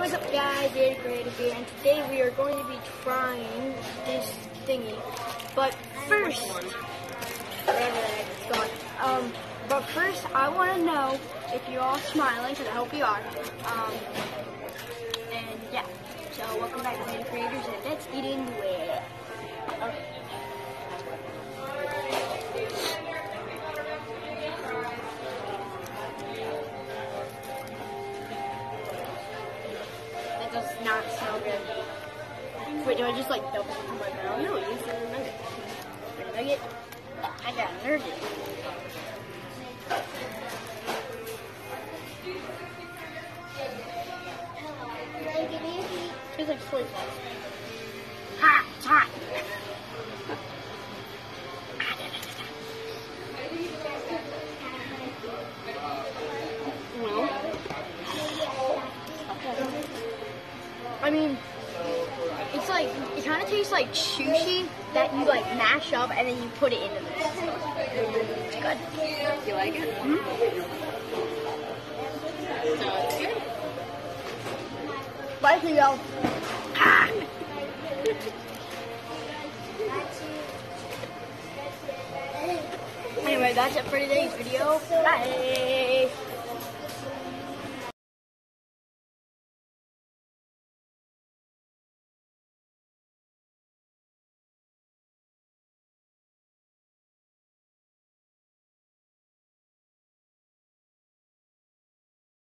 What's up guys, ZAIDA Creative here, and today we are going to be trying this thingy. But first, I want to know if you're all smiling, because I hope you are. And yeah, so welcome back to ZAIDA Creators, and let's get into it. Okay. Does not smell good. Wait, do I just like double it in my mouth? No, you said a nugget. A nugget? I got a nugget. Tastes like soy sauce. Ha! It's hot! Well, I mean, it's like, it kind of tastes like sushi that you like mash up and then you put it into this. It's good. You like it? Mm-hmm. So it's good. Bye, Theo. Ah! Anyway, that's it for today's video. Bye.